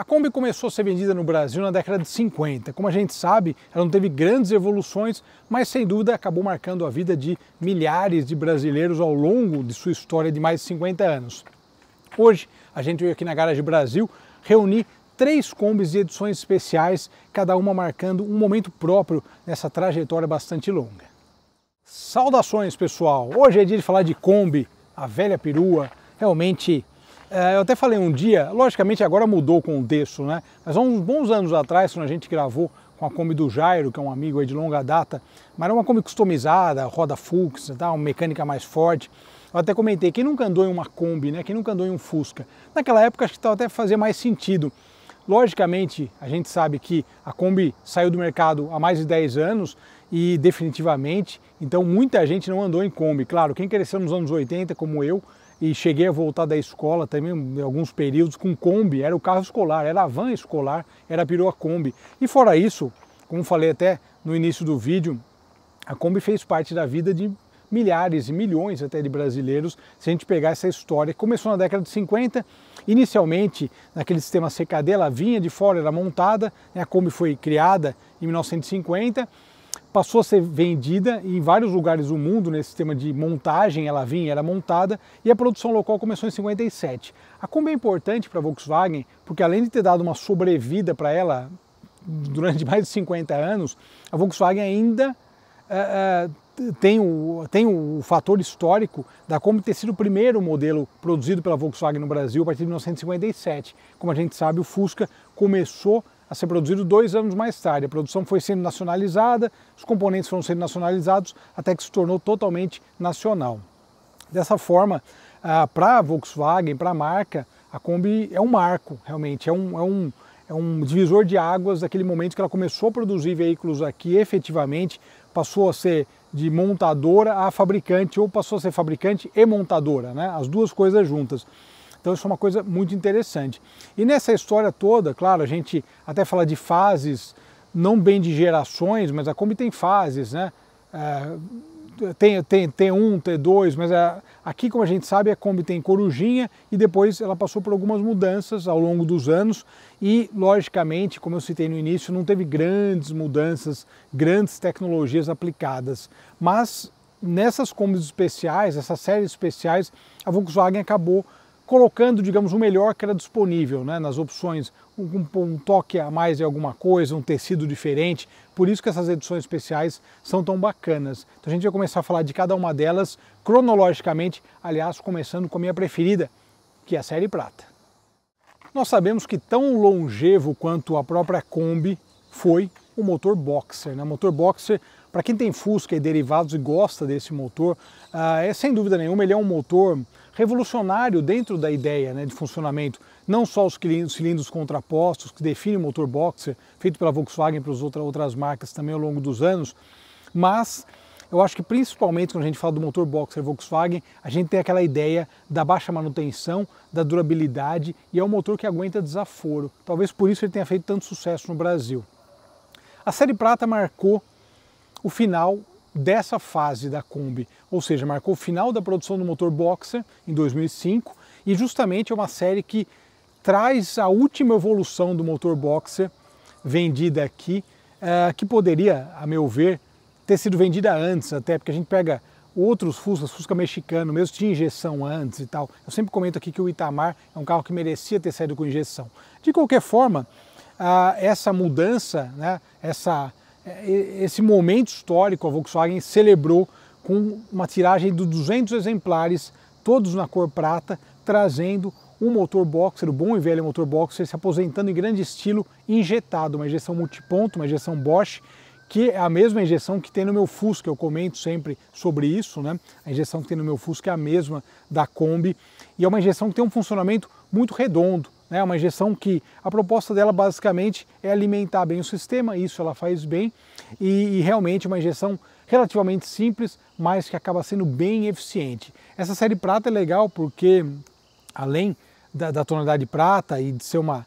Kombi começou a ser vendida no Brasil na década de 50. Como a gente sabe, ela não teve grandes evoluções, mas sem dúvida acabou marcando a vida de milhares de brasileiros ao longo de sua história de mais de 50 anos. Hoje, a gente veio aqui na Garage Brasil reunir 3 Kombis de edições especiais, cada uma marcando um momento próprio nessa trajetória bastante longa. Saudações, pessoal! Hoje é dia de falar de Kombi, a velha perua. Realmente, eu até falei um dia, logicamente agora mudou o contexto, né? Mas há uns bons anos atrás, quando a gente gravou com a Kombi do Jairo, que é um amigo aí de longa data, mas era uma Kombi customizada, roda Fuchs, tá? Uma mecânica mais forte. Eu até comentei, quem nunca andou em uma Kombi, né? Quem nunca andou em um Fusca? Naquela época acho que até fazia mais sentido. Logicamente, a gente sabe que a Kombi saiu do mercado há mais de 10 anos e definitivamente, então muita gente não andou em Kombi. Claro, quem cresceu nos anos 80 como eu, e cheguei a voltar da escola também em alguns períodos com Kombi, era o carro escolar, era a van escolar, era a perua Kombi. E fora isso, como falei até no início do vídeo, a Kombi fez parte da vida de milhares e milhões até de brasileiros, se a gente pegar essa história. Começou na década de 50, inicialmente naquele sistema CKD, ela vinha de fora, era montada, a Kombi foi criada em 1950, passou a ser vendida em vários lugares do mundo nesse sistema de montagem, ela vinha, era montada, e a produção local começou em 57. A Kombi é importante para a Volkswagen porque além de ter dado uma sobrevida para ela durante mais de 50 anos, a Volkswagen ainda tem o fator histórico da Kombi ter sido o primeiro modelo produzido pela Volkswagen no Brasil a partir de 1957. Como a gente sabe, o Fusca começou a ser produzido 2 anos mais tarde. A produção foi sendo nacionalizada, os componentes foram sendo nacionalizados até que se tornou totalmente nacional. Dessa forma, para a Volkswagen, para a marca, a Kombi é um marco, realmente, é um divisor de águas daquele momento que ela começou a produzir veículos aqui, efetivamente passou a ser de montadora a fabricante, ou passou a ser fabricante e montadora, né? As duas coisas juntas. Então isso é uma coisa muito interessante. E nessa história toda, claro, a gente até fala de fases, não bem de gerações, mas a Kombi tem fases, né? Tem T1, T2, mas aqui, como a gente sabe, a Kombi tem corujinha e depois ela passou por algumas mudanças ao longo dos anos e, logicamente, como eu citei no início, não teve grandes mudanças, grandes tecnologias aplicadas. Mas nessas Kombis especiais, essas séries especiais, a Volkswagen acabou colocando, digamos, o melhor que era disponível, né, nas opções, um toque a mais em alguma coisa, um tecido diferente, por isso que essas edições especiais são tão bacanas. Então a gente vai começar a falar de cada uma delas cronologicamente, aliás, começando com a minha preferida, que é a série prata. Nós sabemos que tão longevo quanto a própria Kombi foi o motor Boxer, né? O motor Boxer, para quem tem Fusca e derivados e gosta desse motor, sem dúvida nenhuma ele é um motor revolucionário dentro da ideia, né, de funcionamento, não só os cilindros contrapostos que definem o motor Boxer, feito pela Volkswagen e pelas outras marcas também ao longo dos anos, mas eu acho que principalmente quando a gente fala do motor Boxer Volkswagen, a gente tem aquela ideia da baixa manutenção, da durabilidade, e é um motor que aguenta desaforo. Talvez por isso ele tenha feito tanto sucesso no Brasil. A série prata marcou o final dessa fase da Kombi, ou seja, marcou o final da produção do motor Boxer em 2005 e justamente é uma série que traz a última evolução do motor Boxer vendida aqui, que poderia, a meu ver, ter sido vendida antes, até porque a gente pega outros Fusca mexicano, mesmo tinha injeção antes e tal. Eu sempre comento aqui que o Itamar é um carro que merecia ter saído com injeção. De qualquer forma, essa mudança, né, esse momento histórico a Volkswagen celebrou com uma tiragem de 200 exemplares, todos na cor prata, trazendo um motor Boxer, o bom e velho motor Boxer, se aposentando em grande estilo, injetado, uma injeção multiponto, uma injeção Bosch, que é a mesma injeção que tem no meu Fusca, eu comento sempre sobre isso, né? A injeção que tem no meu Fusca é a mesma da Kombi, e é uma injeção que tem um funcionamento muito redondo, né? Uma injeção que a proposta dela basicamente é alimentar bem o sistema, isso ela faz bem, e realmente uma injeção relativamente simples, mas que acaba sendo bem eficiente. Essa série prata é legal porque, além da tonalidade prata e de ser uma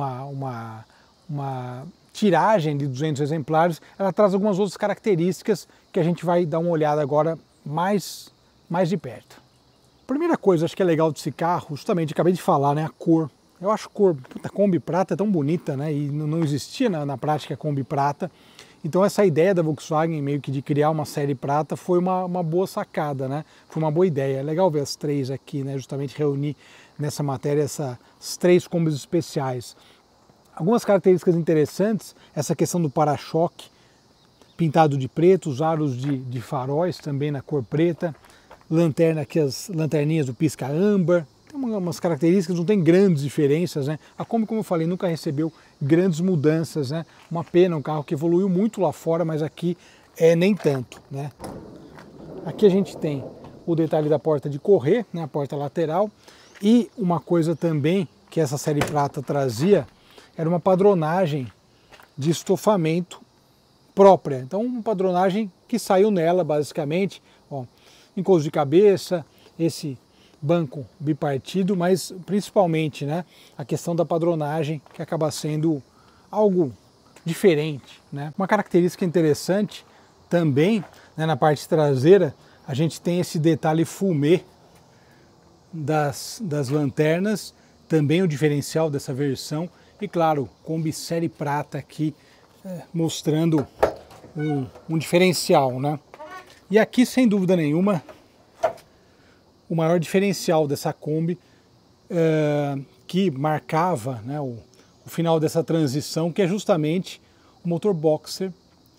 tiragem de 200 exemplares, ela traz algumas outras características que a gente vai dar uma olhada agora mais de perto. Primeira coisa, acho que é legal desse carro, justamente acabei de falar, né, a cor. Eu acho a Kombi prata tão bonita, né? E não existia na prática a Kombi prata. Então essa ideia da Volkswagen meio que de criar uma série prata foi uma boa sacada, né? Foi uma boa ideia. É legal ver as três aqui, né? Justamente reunir nessa matéria essas três Kombis especiais. Algumas características interessantes, essa questão do para-choque pintado de preto, os aros de faróis também na cor preta, lanterna aqui, as lanterninhas do pisca âmbar. Tem umas características, não tem grandes diferenças, né? A Kombi, como eu falei, nunca recebeu grandes mudanças, né? Uma pena, um carro que evoluiu muito lá fora, mas aqui nem tanto, né? Aqui a gente tem o detalhe da porta de correr, né? A porta lateral, e uma coisa também que essa série prata trazia era uma padronagem de estofamento própria. Então, uma padronagem que saiu nela, basicamente, ó, encosto de cabeça, esse banco bipartido, mas principalmente, né, a questão da padronagem, que acaba sendo algo diferente, né? Uma característica interessante também, né, na parte traseira, a gente tem esse detalhe fumê das lanternas, também o diferencial dessa versão, e claro, Kombi série prata aqui, mostrando um diferencial, né? E aqui, sem dúvida nenhuma, o maior diferencial dessa Kombi, que marcava, né, o final dessa transição, que é justamente o motor Boxer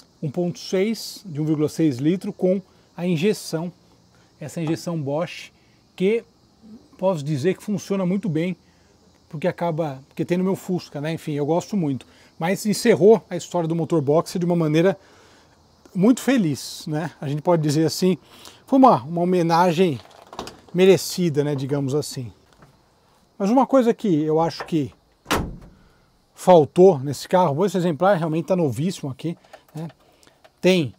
1.6 de 1,6 litro com a injeção, essa injeção Bosch, que posso dizer que funciona muito bem, porque tem no meu Fusca, né? Enfim, eu gosto muito. Mas encerrou a história do motor Boxer de uma maneira muito feliz, né? A gente pode dizer assim, foi uma homenagem merecida, né? Digamos assim. Mas uma coisa que eu acho que faltou nesse carro, esse exemplar realmente está novíssimo aqui, né? Tem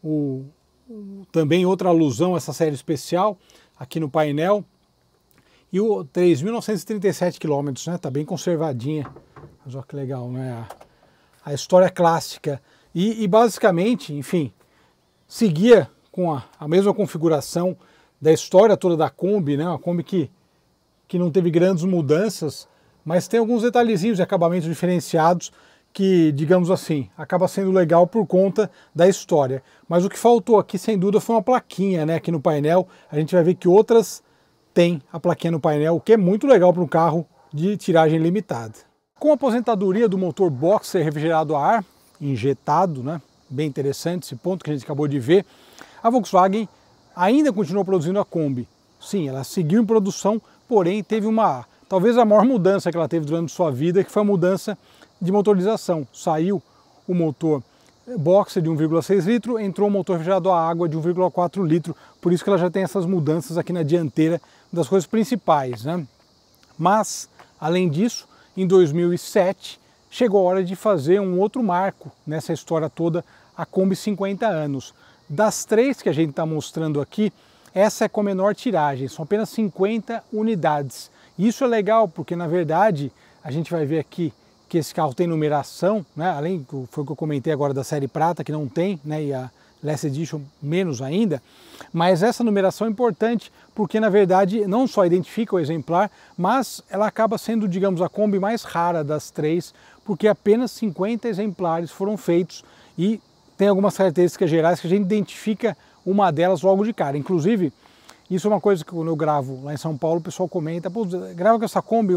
também outra alusão a essa série especial aqui no painel. E o 3.937 km, né? Tá bem conservadinha. Mas olha que legal, né? A história clássica. E basicamente, enfim, seguia com a mesma configuração da história toda da Kombi, né? Uma Kombi que não teve grandes mudanças, mas tem alguns detalhezinhos de acabamentos diferenciados que, digamos assim, acaba sendo legal por conta da história. Mas o que faltou aqui, sem dúvida, foi uma plaquinha, né? Aqui no painel. A gente vai ver que outras tem a plaquinha no painel, o que é muito legal para um carro de tiragem limitada. Com a aposentadoria do motor Boxer refrigerado a ar, injetado, né? Bem interessante esse ponto que a gente acabou de ver, a Volkswagen ainda continuou produzindo a Kombi. Sim, ela seguiu em produção, porém teve talvez a maior mudança que ela teve durante sua vida, que foi a mudança de motorização. Saiu o motor Boxer de 1,6 litro, entrou o motor refrigerado a água de 1,4 litro, por isso que ela já tem essas mudanças aqui na dianteira, das coisas principais, né? Mas, além disso, em 2007, chegou a hora de fazer um outro marco nessa história toda, a Kombi 50 anos. Das três que a gente está mostrando aqui, essa é com a menor tiragem, são apenas 50 unidades. Isso é legal porque, na verdade, a gente vai ver aqui que esse carro tem numeração, né? Além, foi o que eu comentei agora da série prata, que não tem, né? E a Last Edition menos ainda, mas essa numeração é importante porque, na verdade, não só identifica o exemplar, mas ela acaba sendo, digamos, a Kombi mais rara das três, porque apenas 50 exemplares foram feitos e tem algumas características gerais que a gente identifica uma delas logo de cara. Inclusive, isso é uma coisa que quando eu gravo lá em São Paulo, o pessoal comenta, pô, grava com essa Kombi,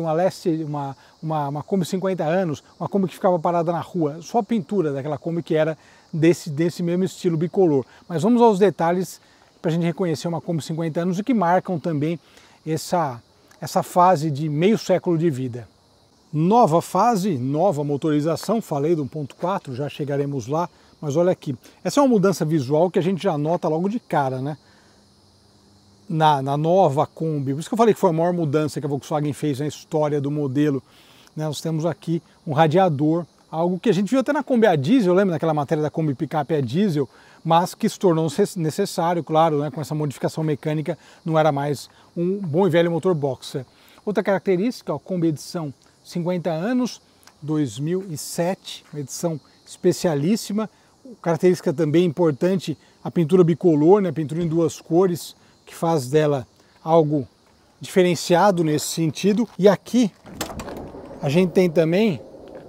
uma Kombi 50 anos, uma Kombi que ficava parada na rua, só a pintura daquela Kombi que era desse mesmo estilo bicolor. Mas vamos aos detalhes para a gente reconhecer uma Kombi 50 anos e que marcam também essa fase de meio século de vida. Nova fase, nova motorização, falei do 1.4, já chegaremos lá, mas olha aqui, essa é uma mudança visual que a gente já nota logo de cara, né? Na nova Kombi, por isso que eu falei que foi a maior mudança que a Volkswagen fez na história do modelo, né? Nós temos aqui um radiador, algo que a gente viu até na Kombi a diesel, lembra daquela matéria da Kombi picape a diesel, mas que se tornou necessário, claro, né? Com essa modificação mecânica, não era mais um bom e velho motor Boxer. Outra característica, a Kombi edição 50 anos, 2007, uma edição especialíssima, característica também importante, a pintura bicolor, né? A pintura em duas cores, que faz dela algo diferenciado nesse sentido. E aqui A gente tem também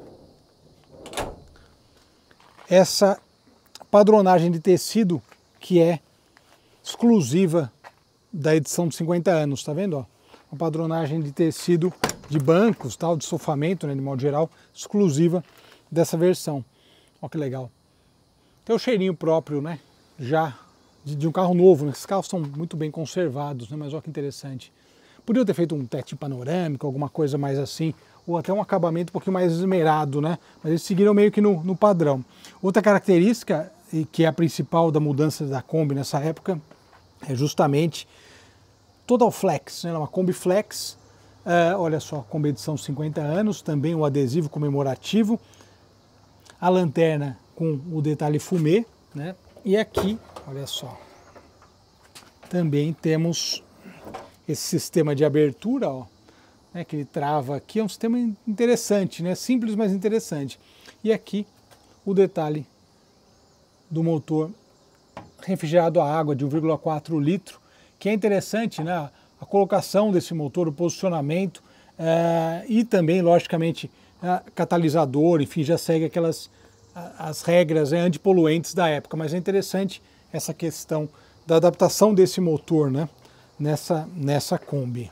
essa padronagem de tecido que é exclusiva da edição de 50 anos, tá vendo? Ó, uma padronagem de tecido de bancos, tal, de sofamento, né, de modo geral, exclusiva dessa versão. Olha que legal. Tem o cheirinho próprio, né, já de um carro novo, né? Esses carros são muito bem conservados, né, mas olha que interessante. Podia ter feito um teto panorâmico, alguma coisa mais assim, ou até um acabamento um pouquinho mais esmerado, né? Mas eles seguiram meio que no padrão. Outra característica, e que é a principal da mudança da Kombi nessa época, é justamente Total Flex, né? Uma Kombi Flex, olha só, Kombi edição 50 anos, também o adesivo comemorativo, a lanterna com o detalhe fumê, né? E aqui, olha só, também temos esse sistema de abertura, ó, né, que ele trava aqui, é um sistema interessante, né? Simples, mas interessante. E aqui o detalhe do motor refrigerado a água de 1,4 litro, que é interessante, né? A colocação desse motor, o posicionamento e também, logicamente, catalisador, enfim, já segue as regras antipoluentes da época, mas é interessante essa questão da adaptação desse motor, né? Nessa Kombi.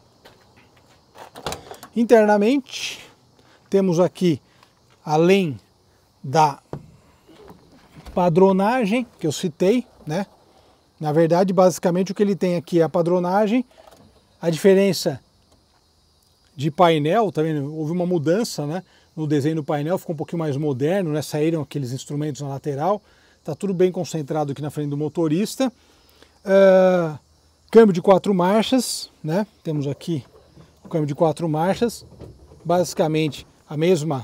Internamente, temos aqui, além da padronagem que eu citei, né? Na verdade, basicamente o que ele tem aqui é a padronagem, a diferença de painel, tá vendo? Houve uma mudança, né, no desenho do painel, ficou um pouquinho mais moderno, né? Saíram aqueles instrumentos na lateral, tá tudo bem concentrado aqui na frente do motorista. Câmbio de 4 marchas, né? Temos aqui o câmbio de 4 marchas, basicamente a mesma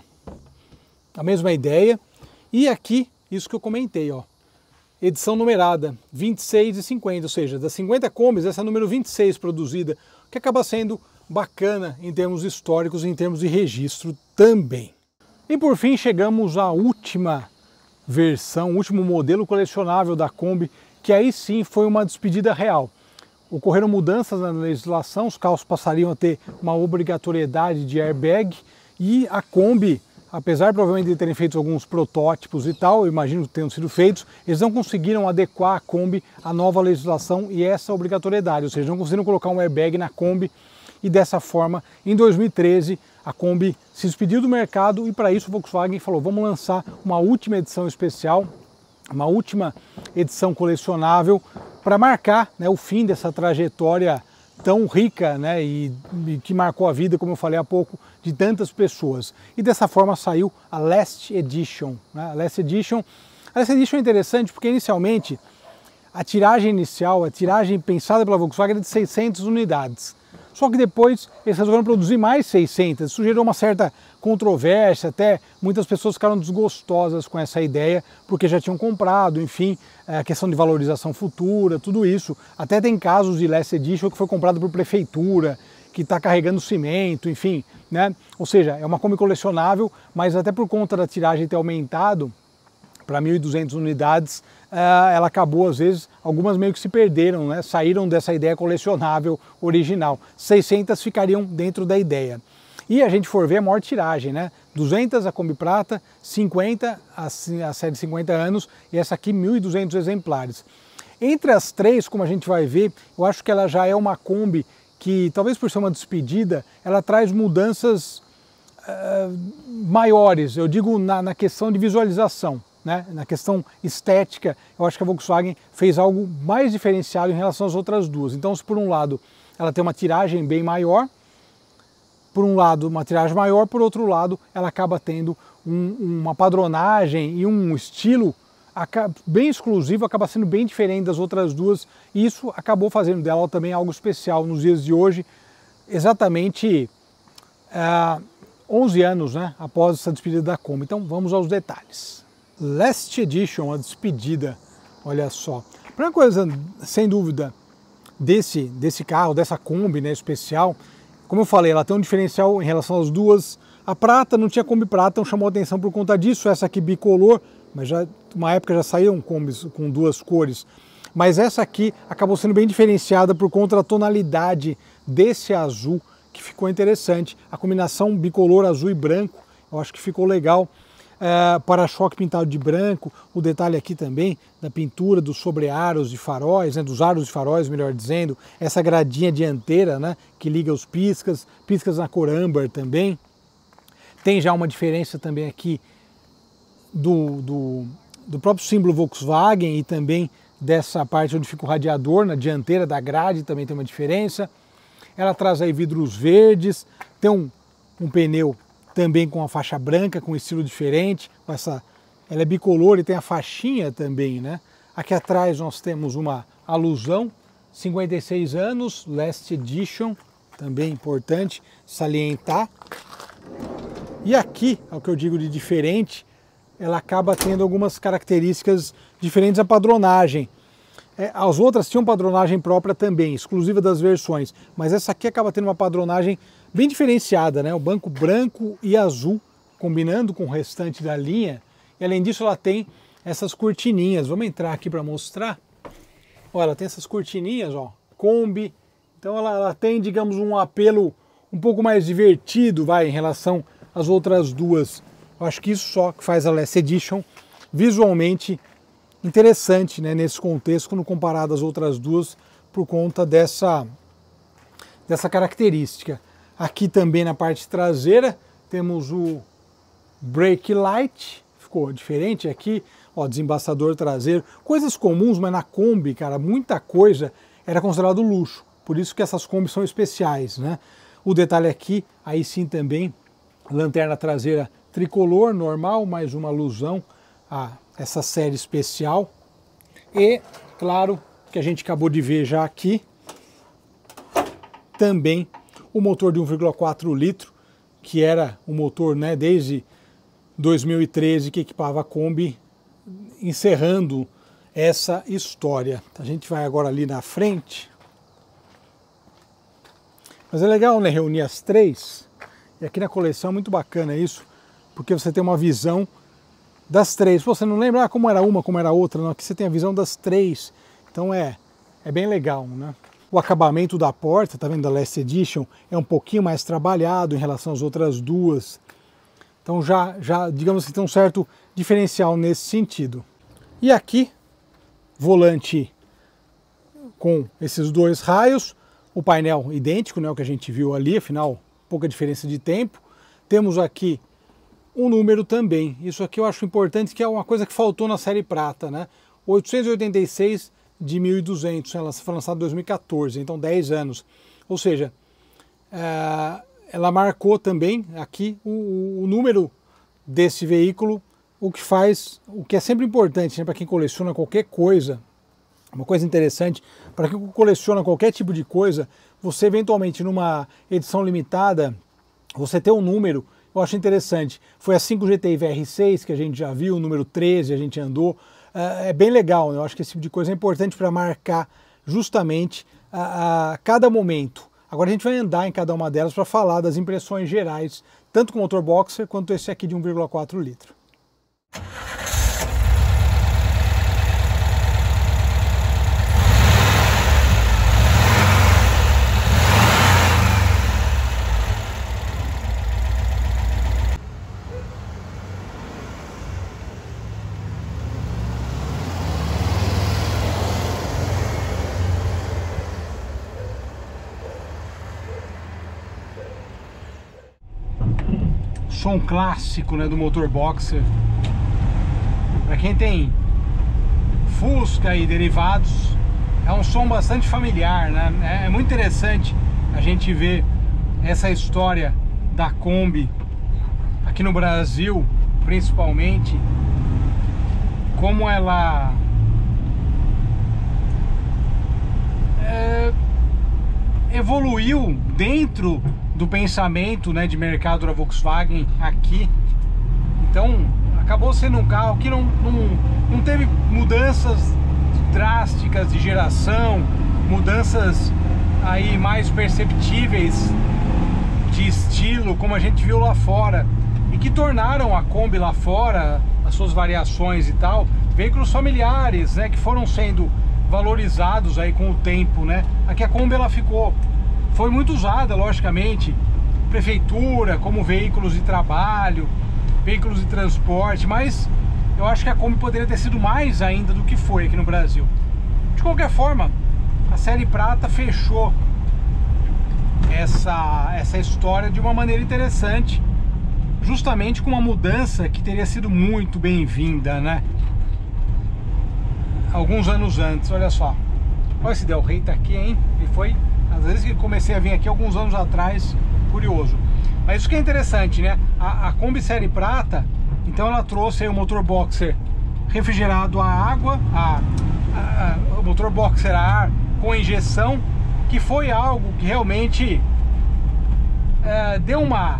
ideia. E aqui, isso que eu comentei, ó, edição numerada 26 e 50, ou seja, das 50 Kombis, essa é a número 26 produzida, que acaba sendo bacana em termos históricos e em termos de registro também. E por fim chegamos à última versão, o último modelo colecionável da Kombi, que aí sim foi uma despedida real. Ocorreram mudanças na legislação, os carros passariam a ter uma obrigatoriedade de airbag e a Kombi, apesar provavelmente de terem feito alguns protótipos e tal, eu imagino que tenham sido feitos, eles não conseguiram adequar a Kombi à nova legislação e essa obrigatoriedade, ou seja, não conseguiram colocar um airbag na Kombi e dessa forma, em 2013, a Kombi se despediu do mercado e para isso o Volkswagen falou, vamos lançar uma última edição especial, uma última edição colecionável para marcar, né, o fim dessa trajetória tão rica, né, e que marcou a vida, como eu falei há pouco, de tantas pessoas. E dessa forma saiu a Last Edition. Né? A Last Edition é interessante porque inicialmente a tiragem inicial, a tiragem pensada pela Volkswagen era de 600 unidades. Só que depois eles resolveram produzir mais 600, isso gerou uma certa controvérsia, até muitas pessoas ficaram desgostosas com essa ideia, porque já tinham comprado, enfim, a questão de valorização futura, tudo isso. Até tem casos de Last Edition que foi comprado por prefeitura, que está carregando cimento, enfim, né? Ou seja, é uma Kombi colecionável, mas até por conta da tiragem ter aumentado para 1.200 unidades, ela acabou, às vezes, algumas meio que se perderam, né? Saíram dessa ideia colecionável original. 600 ficariam dentro da ideia. E a gente for ver a maior tiragem, né? 200 a Kombi Prata, 50 a série 50 anos e essa aqui 1.200 exemplares. Entre as três, como a gente vai ver, eu acho que ela já é uma Kombi que, talvez por ser uma despedida, ela traz mudanças maiores, eu digo na questão de visualização. Né? Na questão estética, eu acho que a Volkswagen fez algo mais diferenciado em relação às outras duas. Então, se por um lado ela tem uma tiragem bem maior, por um lado uma tiragem maior, por outro lado ela acaba tendo uma padronagem e um estilo bem exclusivo, acaba sendo bem diferente das outras duas, e isso acabou fazendo dela também algo especial nos dias de hoje, exatamente 11 anos, né, após essa despedida da Kombi. Então vamos aos detalhes. Last Edition, a despedida, olha só. A primeira coisa, sem dúvida, desse carro, dessa Kombi, né, especial, como eu falei, ela tem um diferencial em relação às duas. A prata não tinha Kombi prata, então chamou a atenção por conta disso. Essa aqui bicolor, mas já uma época já saíram Kombis com duas cores. Mas essa aqui acabou sendo bem diferenciada por conta da tonalidade desse azul, que ficou interessante. A combinação bicolor azul e branco, eu acho que ficou legal. Para-choque pintado de branco, o detalhe aqui também da pintura dos sobrearos de faróis, né, dos aros de faróis, melhor dizendo, essa gradinha dianteira, né, que liga os piscas na cor âmbar também. Tem já uma diferença também aqui do próprio símbolo Volkswagen e também dessa parte onde fica o radiador, na dianteira da grade também tem uma diferença. Ela traz aí vidros verdes, tem um pneu também com a faixa branca, com um estilo diferente, ela é bicolor e tem a faixinha também, né? Aqui atrás nós temos uma alusão, 56 anos, Last Edition, também importante salientar. E aqui, é o que eu digo de diferente, ela acaba tendo algumas características diferentes da padronagem. As outras tinham padronagem própria também, exclusiva das versões, mas essa aqui acaba tendo uma padronagem bem diferenciada, né? O banco branco e azul, combinando com o restante da linha. E além disso ela tem essas cortininhas. Vamos entrar aqui para mostrar. Ó, ela tem essas cortininhas, ó, Kombi. Então ela tem, digamos, um apelo um pouco mais divertido, em relação às outras duas. Eu acho que isso só que faz a Last Edition visualmente interessante, né, nesse contexto, quando comparado às outras duas, por conta dessa característica. Aqui também na parte traseira temos o brake light, ficou diferente aqui, ó, desembaçador traseiro, coisas comuns, mas na Kombi, cara, muita coisa era considerado luxo, por isso que essas Kombis são especiais, né? O detalhe aqui, aí sim também, lanterna traseira tricolor, normal, mais uma alusão a essa série especial. E, claro, que a gente acabou de ver já aqui, também o motor de 1,4 litro, que era o motor, né, desde 2013 que equipava a Kombi, encerrando essa história. A gente vai agora ali na frente. Mas é legal, né, reunir as três. E aqui na coleção é muito bacana isso, porque você tem uma visão das três. Pô, você não lembra como era uma, como era outra, não. Aqui você tem a visão das três. Então é bem legal, né? O acabamento da porta, tá vendo, da Last Edition, é um pouquinho mais trabalhado em relação às outras duas. Então já digamos que tem um certo diferencial nesse sentido. E aqui, volante com esses dois raios, o painel idêntico, né, o que a gente viu ali, afinal, pouca diferença de tempo. Temos aqui um número também. Isso aqui eu acho importante, que é uma coisa que faltou na série prata, né? 886 de 1200, ela foi lançada em 2014, então 10 anos. Ou seja, ela marcou também aqui o número desse veículo, o que é sempre importante, né, para quem coleciona qualquer coisa. Uma coisa interessante, para quem coleciona qualquer tipo de coisa, você eventualmente numa edição limitada, você ter um número, eu acho interessante. Foi a 5 GTI VR6 que a gente já viu, o número 13 a gente andou. É bem legal, né? Eu acho que esse tipo de coisa é importante para marcar justamente a cada momento. Agora a gente vai andar em cada uma delas para falar das impressões gerais, tanto com o motor boxer quanto esse aqui de 1,4 litro. Som clássico, né, do motor boxer. Para quem tem Fusca e derivados, é um som bastante familiar, né? É muito interessante a gente ver essa história da Kombi aqui no Brasil, principalmente, como ela evoluiu dentro do pensamento, né, de mercado da Volkswagen aqui. Então acabou sendo um carro que não teve mudanças drásticas de geração, mudanças aí mais perceptíveis de estilo, como a gente viu lá fora, e que tornaram a Kombi lá fora, as suas variações e tal, veículos familiares, né, que foram sendo valorizados aí com o tempo, né? Aqui a Kombi ela ficou foi muito usada, logicamente, prefeitura, como veículos de trabalho, veículos de transporte, mas eu acho que a Kombi poderia ter sido mais ainda do que foi aqui no Brasil. De qualquer forma, a série prata fechou essa história de uma maneira interessante, justamente com uma mudança que teria sido muito bem-vinda, né? Alguns anos antes, olha só. Olha esse Del Rey tá aqui, hein? Ele foi, às vezes que comecei a vir aqui alguns anos atrás, curioso. Mas isso que é interessante, né? A Kombi série prata, então ela trouxe aí o motor boxer refrigerado a água, o motor boxer a ar com injeção, que foi algo que realmente deu uma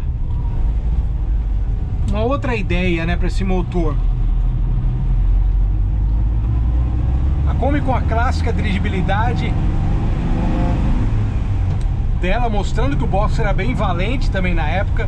outra ideia, né, para esse motor. A Kombi com a clássica dirigibilidade dela, mostrando que o boxer era bem valente também na época.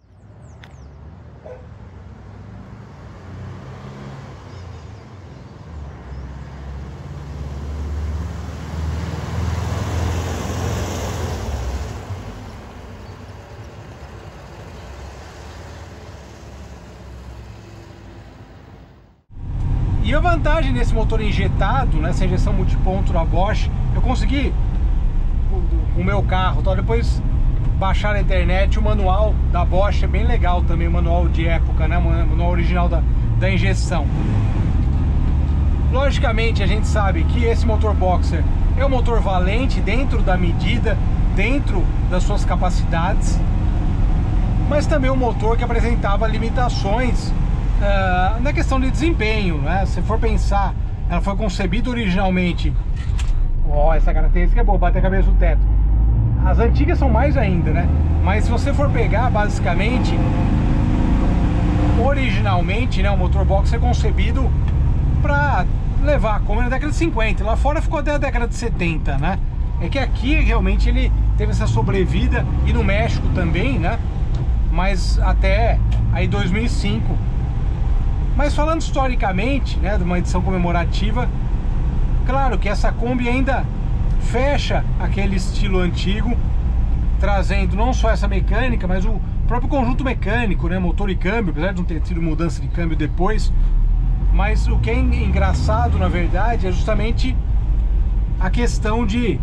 E a vantagem desse motor injetado, nessa injeção multiponto da Bosch, eu consegui, com o meu carro, depois baixar na internet o manual da Bosch, é bem legal também, o manual de época, né, o manual original da injeção. Logicamente a gente sabe que esse motor boxer é um motor valente dentro da medida, dentro das suas capacidades, mas também um motor que apresentava limitações na questão de desempenho, né? Se for pensar, ela foi concebida originalmente, essa característica é boa, bater a cabeça no teto. As antigas são mais ainda, né? Mas se você for pegar, basicamente, originalmente, né, o motor boxer é concebido para levar a Kombi na década de 50, lá fora ficou até a década de 70, né? É que aqui realmente ele teve essa sobrevida, e no México também, né? Mas até aí 2005. Mas falando historicamente, né, de uma edição comemorativa, claro que essa Kombi ainda fecha aquele estilo antigo, trazendo não só essa mecânica, mas o próprio conjunto mecânico, né, motor e câmbio, apesar de não ter tido mudança de câmbio depois. Mas o que é engraçado, na verdade, é justamente a questão de,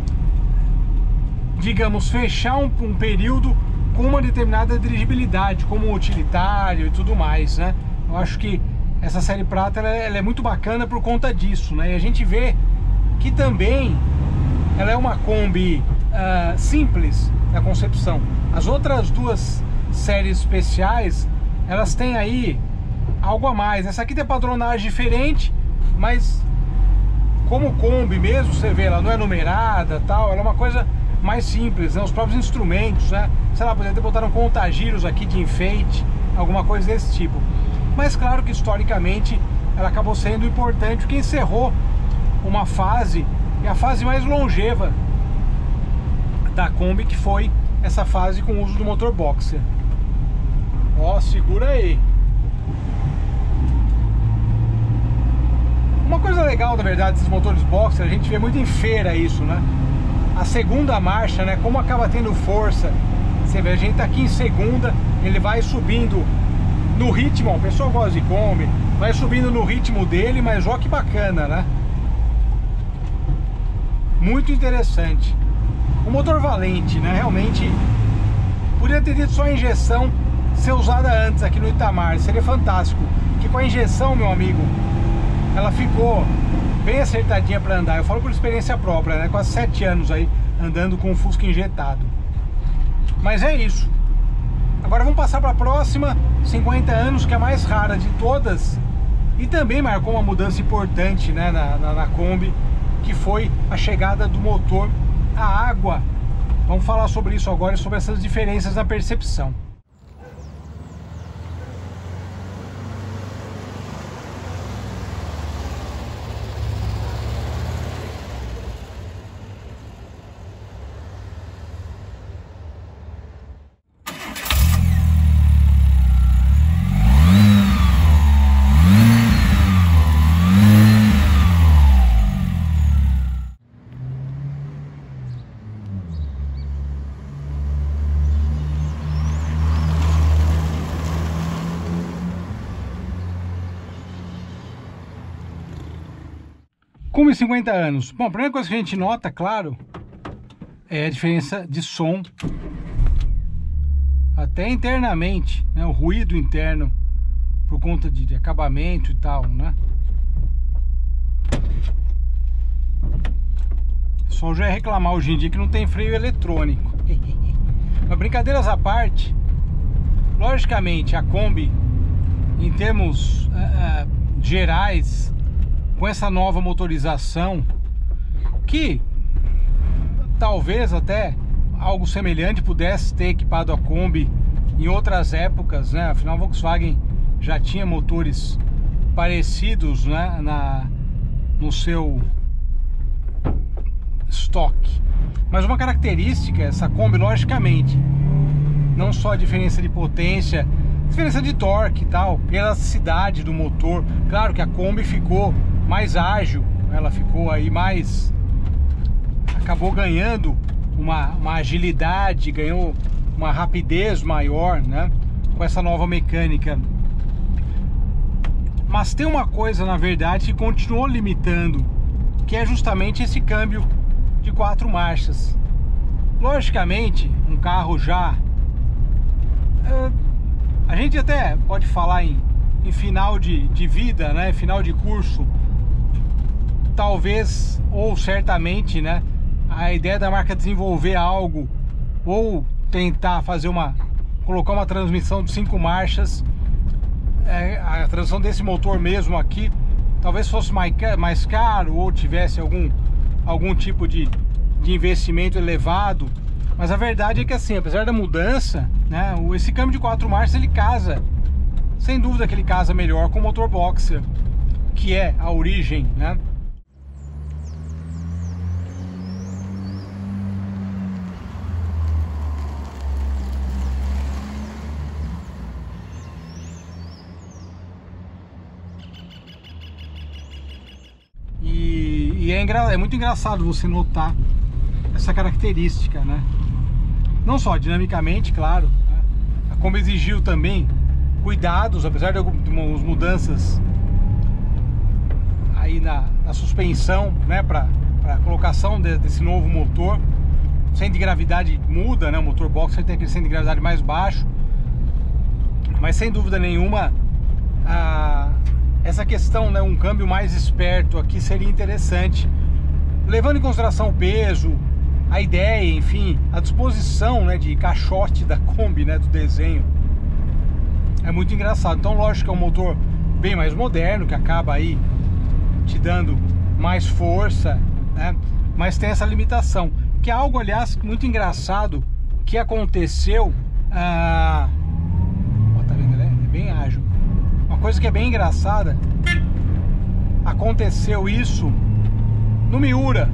digamos, fechar um período com uma determinada dirigibilidade, como utilitário e tudo mais, né? Eu acho que essa série prata ela é muito bacana por conta disso, né? E a gente vê que também ela é uma Kombi simples na concepção. As outras duas séries especiais, elas têm aí algo a mais. Essa aqui tem padronagem diferente, mas como Kombi mesmo, você vê, ela não é numerada, tal, ela é uma coisa mais simples, né? Os próprios instrumentos, né? Sei lá, poderia ter botado um contagiros aqui de enfeite, alguma coisa desse tipo. Mas claro que historicamente ela acabou sendo importante, porque encerrou uma fase, é a fase mais longeva da Kombi, que foi essa fase com o uso do motor boxer. Ó, segura aí. Uma coisa legal, na verdade, desses motores boxer, a gente vê muito em feira isso, né? A segunda marcha, né? Como acaba tendo força. Você vê, a gente tá aqui em segunda, ele vai subindo no ritmo, ó, o pessoal gosta de Kombi, vai subindo no ritmo dele, mas ó que bacana, né? Muito interessante. O motor valente, né? Realmente podia ter tido só a injeção ser usada antes aqui no Itamar, seria fantástico. Que com a injeção, meu amigo, ela ficou bem acertadinha para andar. Eu falo por experiência própria, né? Quase 7 anos aí andando com o Fusca injetado. Mas é isso. Agora vamos passar para a próxima, 50 anos, que é a mais rara de todas, e também marcou uma mudança importante, né, na Kombi, que foi a chegada do motor a água. Vamos falar sobre isso agora e sobre essas diferenças na percepção. Kombi 50 anos. Bom, a primeira coisa que a gente nota, claro, é a diferença de som. Até internamente, né? O ruído interno por conta de acabamento e tal, né? O pessoal já ia reclamar hoje em dia que não tem freio eletrônico. Mas brincadeiras à parte, logicamente a Kombi, em termos gerais, com essa nova motorização, que talvez até algo semelhante pudesse ter equipado a Kombi em outras épocas, né? Afinal, a Volkswagen já tinha motores parecidos, né? No seu estoque. Mas uma característica, essa Kombi, logicamente, não só a diferença de potência, diferença de torque e tal, elasticidade do motor. Claro que a Kombi ficou mais ágil, ela ficou aí mais... acabou ganhando uma agilidade, ganhou uma rapidez maior, né? Com essa nova mecânica. Mas tem uma coisa, na verdade, que continuou limitando, que é justamente esse câmbio de 4 marchas. Logicamente, um carro já... a gente até pode falar em final de vida, né? Final de curso. Talvez, ou certamente, né? A ideia da marca desenvolver algo, ou tentar fazer colocar uma transmissão de 5 marchas, a transmissão desse motor mesmo aqui, talvez fosse mais caro, ou tivesse algum tipo de investimento elevado. Mas a verdade é que, assim, apesar da mudança, né, esse câmbio de 4 marchas, ele casa, sem dúvida que ele casa melhor com o motor boxer, que é a origem, né? E é muito engraçado você notar essa característica, né? Não só dinamicamente, claro, né? A Kombi exigiu também cuidados, apesar de algumas mudanças aí na suspensão, né? Para colocação desse novo motor. O centro de gravidade muda, né? O motor boxer tem aquele centro de gravidade mais baixo, mas sem dúvida nenhuma essa questão, né? Um câmbio mais esperto aqui seria interessante, levando em consideração o peso, a ideia, enfim, a disposição, né, de caixote da Kombi, né, do desenho. É muito engraçado. Então, lógico que é um motor bem mais moderno, que acaba aí te dando mais força, né, mas tem essa limitação, que é algo, aliás, muito engraçado que aconteceu. Tá vendo? Ele é bem ágil. Uma coisa que é bem engraçada, aconteceu isso no Miura.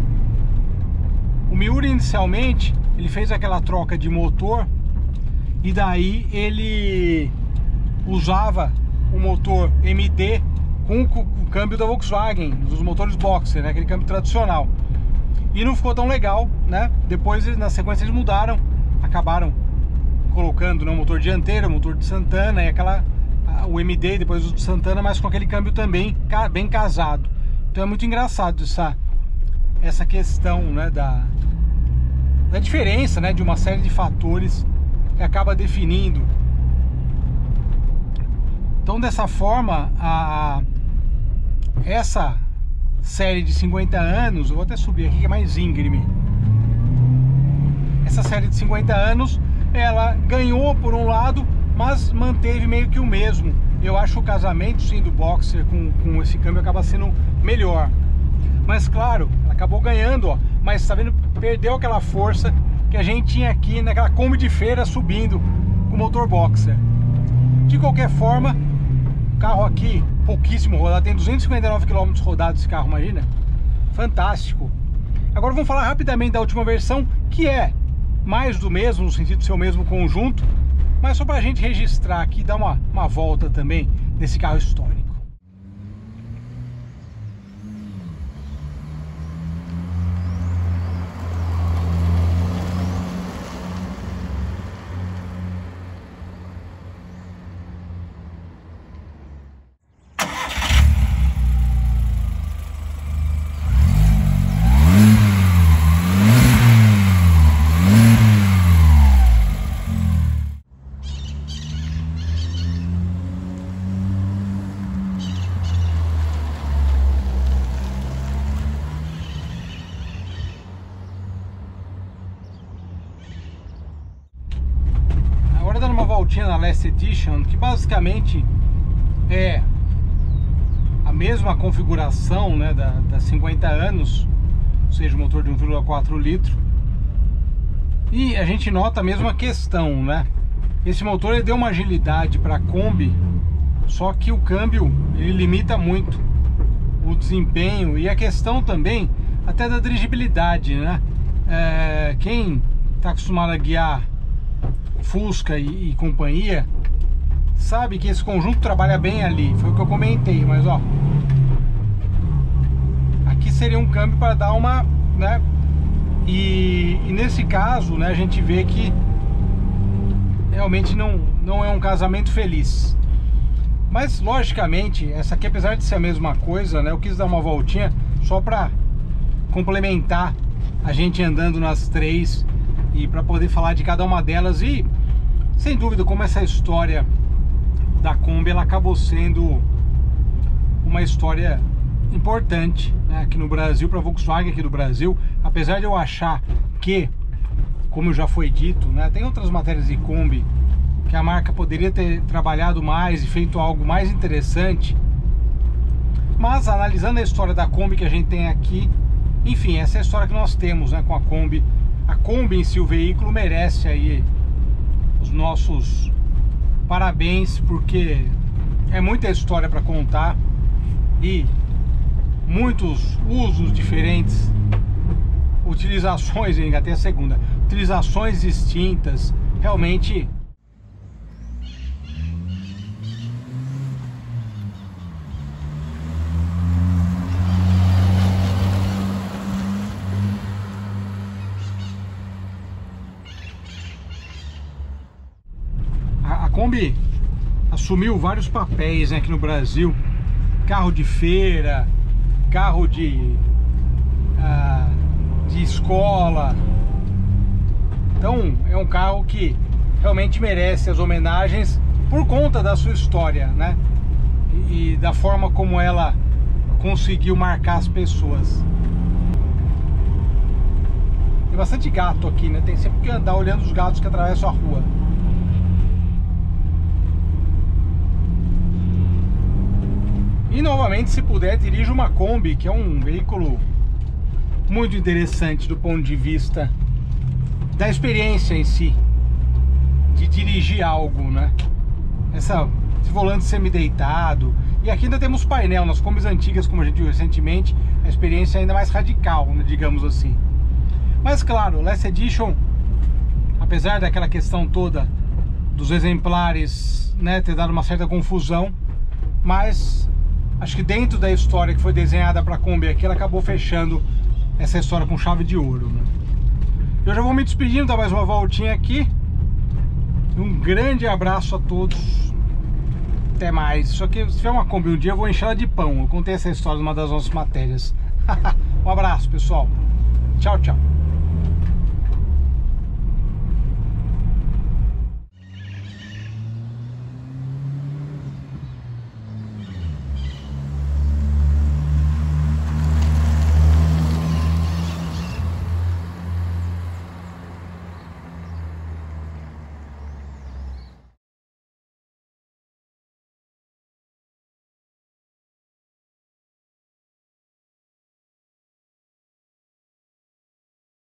O Miura, inicialmente, ele fez aquela troca de motor, e daí ele usava o motor MD com o câmbio da Volkswagen, dos motores boxer, né, aquele câmbio tradicional. E não ficou tão legal, né? Depois, na sequência, eles mudaram, acabaram colocando no motor dianteiro, o motor de Santana, e o MD, depois o de Santana, mas com aquele câmbio também bem casado. Então é muito engraçado essa questão, né, da diferença, né, de uma série de fatores que acaba definindo. Então, dessa forma, essa série de 50 anos, eu vou até subir aqui que é mais íngreme. Essa série de 50 anos, ela ganhou por um lado, mas manteve meio que o mesmo. Eu acho que o casamento, sim, do Boxer com esse câmbio acaba sendo melhor. Mas claro, ela acabou ganhando, ó. Mas tá vendo, perdeu aquela força que a gente tinha aqui naquela Kombi de feira subindo com o motor Boxer. De qualquer forma, o carro aqui, pouquíssimo rodado, tem 259 km rodados esse carro, imagina? Fantástico. Agora vamos falar rapidamente da última versão, que é mais do mesmo, no sentido de ser o mesmo conjunto, mas só pra gente registrar aqui, dar uma volta também nesse carro histórico. uma voltinha na Last Edition, que basicamente é a mesma configuração, né, da 50 anos, ou seja, motor de 1,4 litro. E a gente nota a mesma questão, né? Esse motor ele deu uma agilidade para a Kombi, só que o câmbio ele limita muito o desempenho e a questão também até da dirigibilidade, né? Quem está acostumado a guiar Fusca e companhia sabe que esse conjunto trabalha bem ali, foi o que eu comentei, mas ó, aqui seria um câmbio para dar uma, né? E nesse caso, né, a gente vê que realmente não é um casamento feliz. Mas logicamente, essa aqui, apesar de ser a mesma coisa, né, eu quis dar uma voltinha só para complementar a gente andando nas três e para poder falar de cada uma delas. E sem dúvida, como essa história da Kombi ela acabou sendo uma história importante, né, aqui no Brasil, para a Volkswagen aqui do Brasil, apesar de eu achar que, como já foi dito, né, tem outras matérias de Kombi que a marca poderia ter trabalhado mais e feito algo mais interessante, mas analisando a história da Kombi que a gente tem aqui, enfim, essa é a história que nós temos, né, com a Kombi. A Kombi em si, o veículo, merece aí os nossos parabéns, porque é muita história para contar e muitos usos diferentes, utilizações, engatei a segunda, utilizações distintas, realmente. A Kombi assumiu vários papéis, né, aqui no Brasil: carro de feira, carro de escola. Então é um carro que realmente merece as homenagens por conta da sua história, né, e da forma como ela conseguiu marcar as pessoas. Tem bastante gato aqui, né, tem sempre que andar olhando os gatos que atravessam a rua. E novamente, se puder, dirija uma Kombi, que é um veículo muito interessante do ponto de vista da experiência em si, de dirigir algo, né? Esse volante semi-deitado. E aqui ainda temos painel, nas Kombis antigas, como a gente viu recentemente, a experiência é ainda mais radical, né, digamos assim. Mas claro, Last Edition, apesar daquela questão toda dos exemplares, né, ter dado uma certa confusão, mas acho que dentro da história que foi desenhada para a Kombi aqui, ela acabou fechando essa história com chave de ouro, né? Eu já vou me despedindo, dar mais uma voltinha aqui. Um grande abraço a todos. Até mais. Só que se tiver uma Kombi um dia, eu vou encher ela de pão. Eu contei essa história numa das nossas matérias. Um abraço, pessoal. Tchau, tchau.